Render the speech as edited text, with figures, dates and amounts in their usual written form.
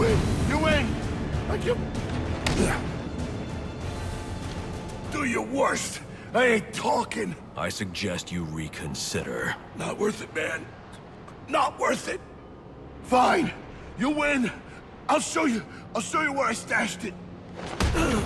win! You win! I can... Do your worst! I ain't talking! I suggest you reconsider. Not worth it, man. Not worth it! Fine! You win! I'll show you where I stashed it!